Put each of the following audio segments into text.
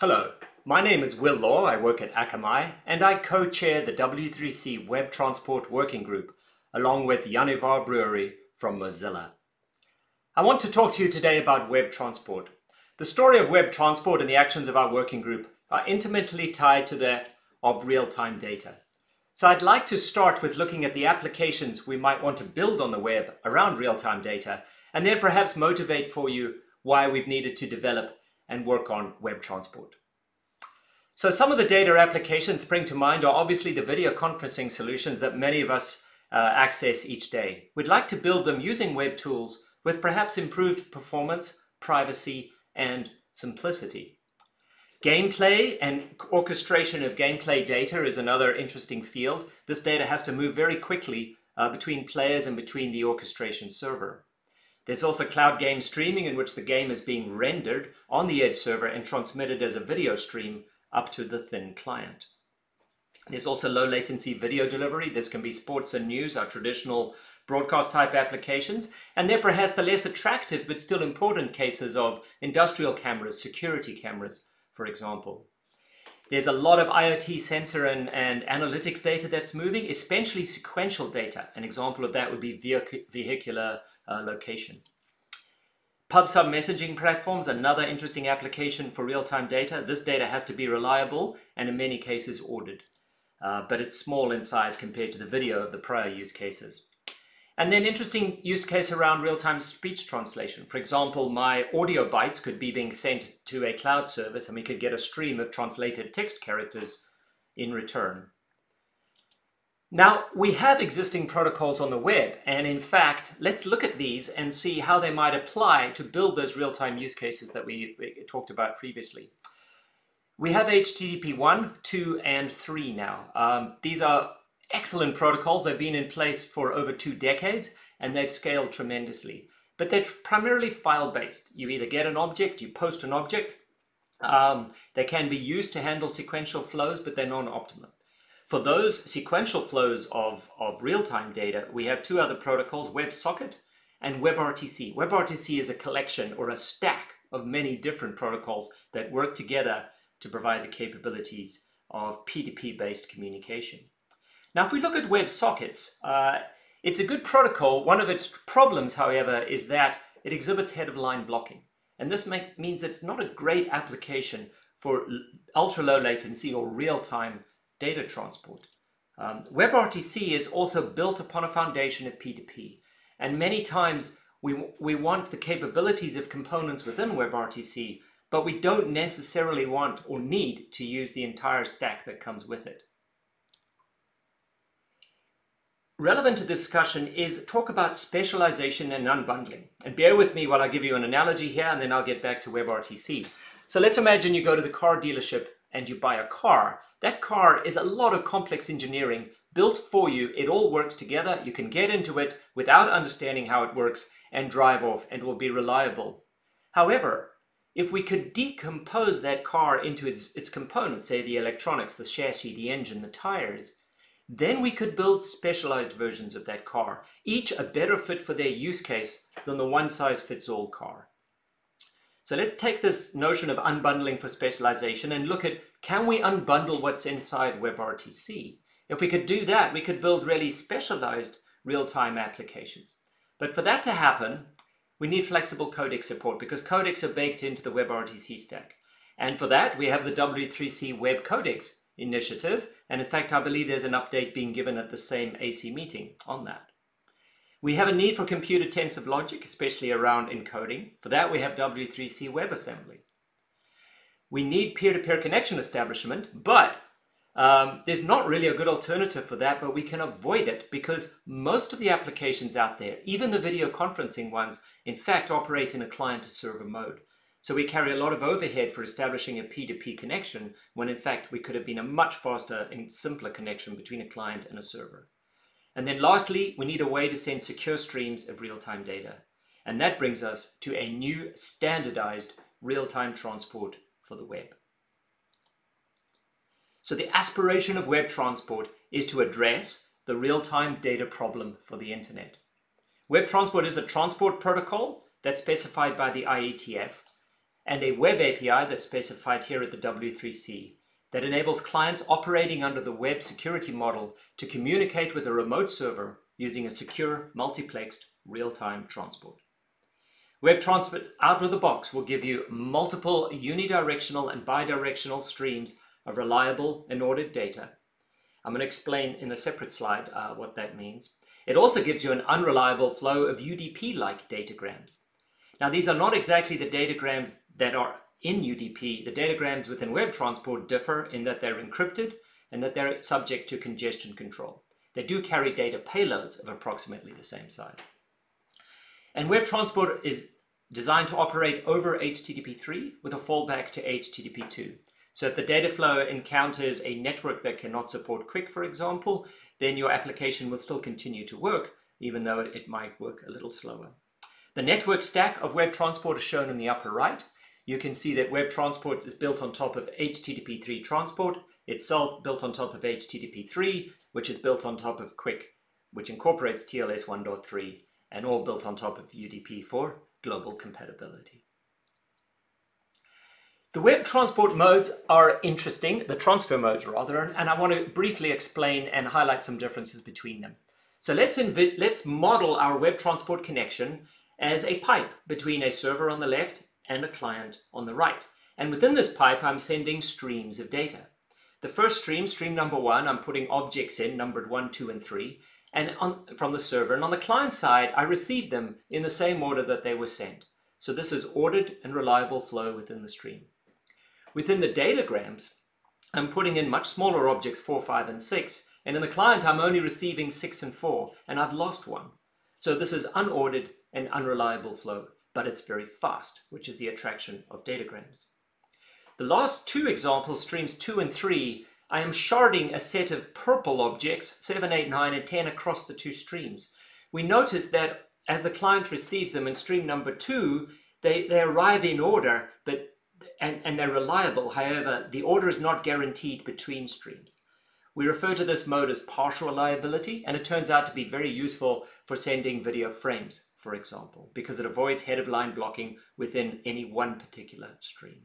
Hello, my name is Will Law. I work at Akamai and I co-chair the W3C WebTransport Working Group along with Yanivar Brewery from Mozilla. I want to talk to you today about WebTransport. The story of WebTransport and the actions of our working group are intimately tied to that of real-time data. So I'd like to start with looking at the applications we might want to build on the web around real-time data and then perhaps motivate for you why we've needed to develop and work on WebTransport. So some of the data applications spring to mind are obviously the video conferencing solutions that many of us access each day. We'd like to build them using web tools with perhaps improved performance, privacy, and simplicity. Gameplay and orchestration of gameplay data is another interesting field. This data has to move very quickly between players and between the orchestration server. There's also cloud game streaming, in which the game is being rendered on the edge server and transmitted as a video stream up to the thin client. There's also low latency video delivery. This can be sports and news, our traditional broadcast type applications, and they're perhaps the less attractive but still important cases of industrial cameras, security cameras, for example. There's a lot of IoT sensor and analytics data that's moving, especially sequential data. An example of that would be vehicular location. Pub/sub messaging platforms, another interesting application for real-time data. This data has to be reliable and in many cases ordered, but it's small in size compared to the video of the prior use cases. And then interesting use case around real-time speech translation. For example, my audio bytes could be being sent to a cloud service and we could get a stream of translated text characters in return. Now, we have existing protocols on the web, and in fact, let's look at these and see how they might apply to build those real-time use cases that we talked about previously. We have HTTP 1, 2, and 3 now. These are excellent protocols. They've been in place for over 2 decades and they've scaled tremendously. But they're primarily file-based. You either get an object, you post an object. They can be used to handle sequential flows, but they're non-optimal. For those sequential flows of real-time data, we have 2 other protocols, WebSocket and WebRTC. WebRTC is a collection or a stack of many different protocols that work together to provide the capabilities of P2P-based communication. Now, if we look at WebSockets, it's a good protocol. One of its problems, however, is that it exhibits head-of-line blocking. And this means it's not a great application for ultra-low latency or real-time data transport. WebRTC is also built upon a foundation of P2P. And many times we want the capabilities of components within WebRTC, but we don't necessarily want or need to use the entire stack that comes with it. Relevant to this discussion is talk about specialization and unbundling. And bear with me while I give you an analogy here, and then I'll get back to WebRTC. So let's imagine you go to the car dealership and you buy a car. That car is a lot of complex engineering built for you. It all works together. You can get into it without understanding how it works and drive off, and it will be reliable. However, if we could decompose that car into its components, say the electronics, the chassis, the engine, the tires, then we could build specialized versions of that car, each a better fit for their use case than the one-size-fits-all car. So let's take this notion of unbundling for specialization and look at, can we unbundle what's inside WebRTC? If we could do that, we could build really specialized real-time applications. But for that to happen, we need flexible codec support because codecs are baked into the WebRTC stack. And for that, we have the W3C Web Codecs initiative, and in fact I believe there's an update being given at the same AC meeting on that. We have a need for computer-intensive logic, especially around encoding. For that we have W3C WebAssembly. We need peer-to-peer connection establishment, but there's not really a good alternative for that, but we can avoid it because most of the applications out there, even the video conferencing ones, in fact operate in a client-to-server mode. So we carry a lot of overhead for establishing a P2P connection when in fact we could have been a much faster and simpler connection between a client and a server. And then lastly, we need a way to send secure streams of real-time data. And that brings us to a new standardized real-time transport for the web. So the aspiration of WebTransport is to address the real-time data problem for the internet. WebTransport is a transport protocol that's specified by the IETF. and a web API that's specified here at the W3C that enables clients operating under the web security model to communicate with a remote server using a secure, multiplexed, real-time transport. WebTransport out of the box will give you multiple unidirectional and bidirectional streams of reliable and ordered data. I'm going to explain in a separate slide what that means. It also gives you an unreliable flow of UDP-like datagrams. Now, these are not exactly the datagrams that are in UDP. The datagrams within WebTransport differ in that they're encrypted and that they're subject to congestion control. They do carry data payloads of approximately the same size. And WebTransport is designed to operate over HTTP3 with a fallback to HTTP2. So if the data flow encounters a network that cannot support QUIC, for example, then your application will still continue to work, even though it might work a little slower. The network stack of WebTransport is shown in the upper right. You can see that WebTransport is built on top of HTTP3 transport, itself built on top of HTTP3, which is built on top of QUIC, which incorporates TLS 1.3, and all built on top of UDP for global compatibility. The web transport modes are interesting, the transfer modes rather, and I want to briefly explain and highlight some differences between them. So let's model our web transport connection as a pipe between a server on the left and a client on the right. And within this pipe, I'm sending streams of data. The first stream, stream number 1, I'm putting objects in, numbered 1, 2, and 3, and from the server. And on the client side, I receive them in the same order that they were sent. So this is ordered and reliable flow within the stream. Within the datagrams, I'm putting in much smaller objects, 4, 5, and 6. And in the client, I'm only receiving 6 and 4, and I've lost 1. So this is unordered and unreliable flow, but it's very fast, which is the attraction of datagrams. The last two examples, streams 2 and 3, I am sharding a set of purple objects, 7, 8, 9, and 10 across the two streams. We notice that as the client receives them in stream number 2, they arrive in order, and they're reliable. However, the order is not guaranteed between streams. We refer to this mode as partial reliability, and it turns out to be very useful for sending video frames, for example, because it avoids head-of-line blocking within any one particular stream.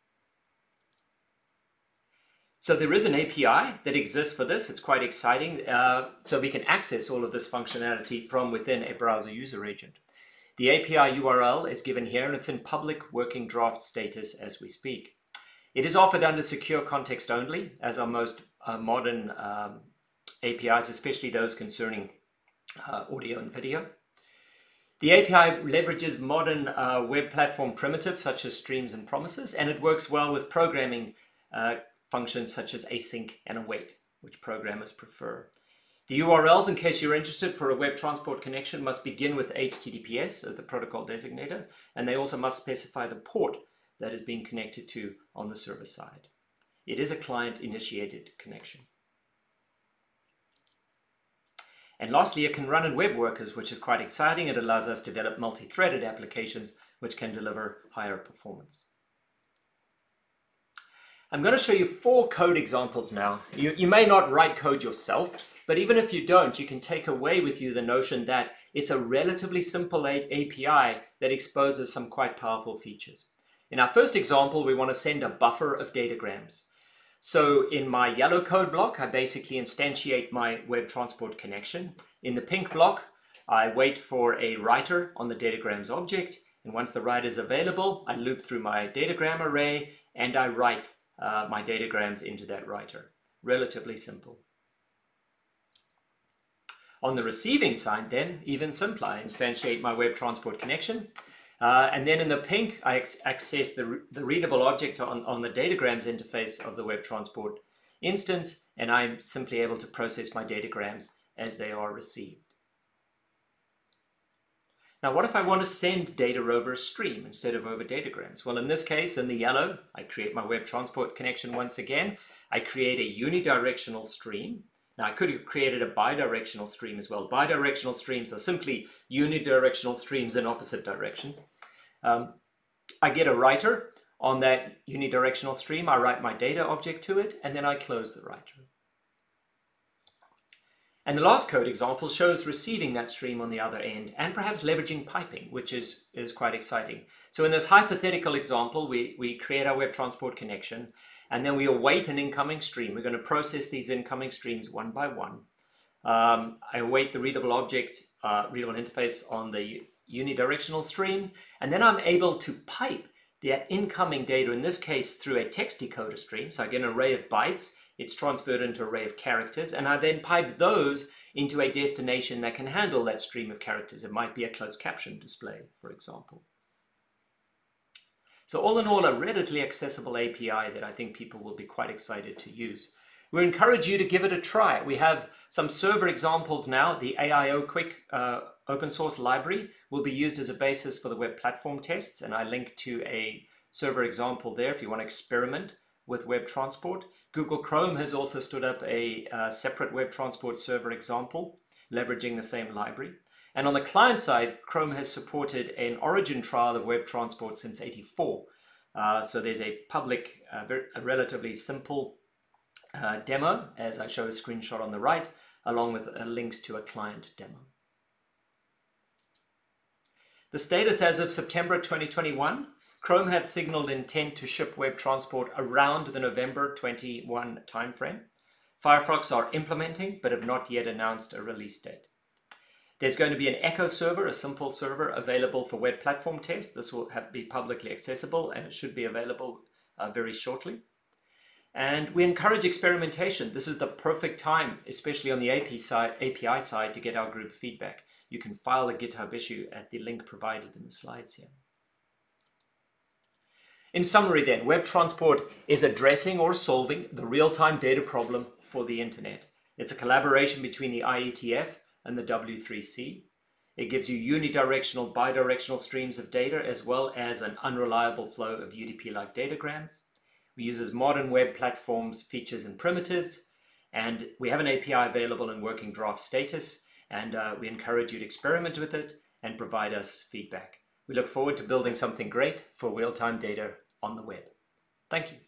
So there is an API that exists for this. It's quite exciting. So we can access all of this functionality from within a browser user agent. The API URL is given here, and it's in public working draft status as we speak. It is offered under secure context only, as are most modern APIs, especially those concerning audio and video. The API leverages modern web platform primitives such as streams and promises, and it works well with programming functions such as async and await, which programmers prefer. The URLs, in case you're interested, for a web transport connection must begin with HTTPS as the protocol designator, and they also must specify the port that is being connected to on the server side. It is a client-initiated connection. And lastly, it can run in web workers, which is quite exciting. It allows us to develop multi-threaded applications which can deliver higher performance. I'm going to show you 4 code examples now. You may not write code yourself, but even if you don't, you can take away with you the notion that it's a relatively simple API that exposes some quite powerful features. In our first example, we want to send a buffer of datagrams. So in my yellow code block, I basically instantiate my web transport connection. In the pink block, I wait for a writer on the datagrams object. And once the writer is available, I loop through my datagram array and I write my datagrams into that writer. Relatively simple. On the receiving side then, even simpler, I instantiate my web transport connection. And then in the pink, I access the readable object on the datagrams interface of the web transport instance, and I'm simply able to process my datagrams as they are received. Now, what if I want to send data over a stream instead of over datagrams? Well, in this case, in the yellow, I create my web transport connection once again. I create a unidirectional stream. Now, I could have created a bidirectional stream as well. Bidirectional streams are simply unidirectional streams in opposite directions. I get a writer on that unidirectional stream. I write my data object to it, and then I close the writer. And the last code example shows receiving that stream on the other end and perhaps leveraging piping, which is quite exciting. So in this hypothetical example, we create our WebTransport connection, and then we await an incoming stream. We're going to process these incoming streams one by one. I await the readable object, readable interface on the unidirectional stream, and then I'm able to pipe that incoming data, in this case through a text decoder stream. So I get an array of bytes, it's transferred into an array of characters, and I then pipe those into a destination that can handle that stream of characters. It might be a closed caption display, for example. So all in all, a readily accessible API that I think people will be quite excited to use. We encourage you to give it a try. We have some server examples now. The AIO Quick open source library will be used as a basis for the web platform tests, and I link to a server example there if you want to experiment with WebTransport. Google Chrome has also stood up a separate WebTransport server example, leveraging the same library. And on the client side, Chrome has supported an origin trial of WebTransport since '84. So there's a public, a relatively simple demo, as I show a screenshot on the right, along with links to a client demo. The status as of September 2021, Chrome have signaled intent to ship WebTransport around the November 21 timeframe. Firefox are implementing, but have not yet announced a release date. There's going to be an Echo server, a simple server, available for web platform tests. This will be publicly accessible, and it should be available very shortly. And we encourage experimentation. This is the perfect time, especially on the API side, to get our group feedback. You can file a GitHub issue at the link provided in the slides here. In summary then, WebTransport is addressing or solving the real-time data problem for the internet. It's a collaboration between the IETF and the W3C. It gives you unidirectional, bidirectional streams of data, as well as an unreliable flow of UDP-like datagrams. We use modern web platforms, features, and primitives, and we have an API available in working draft status, and we encourage you to experiment with it and provide us feedback. We look forward to building something great for real-time data on the web. Thank you.